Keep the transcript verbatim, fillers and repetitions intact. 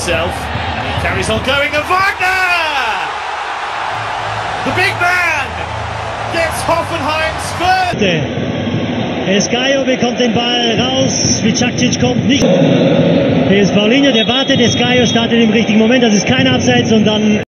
himself. He carries on going, and Wagner! The big man gets Hoffenheim's first. Escaio bekommt den Ball raus, Vicacic kommt nicht. Hier ist Paulinho, der wartet, Escaio startet im richtigen Moment, das ist kein Abseits und dann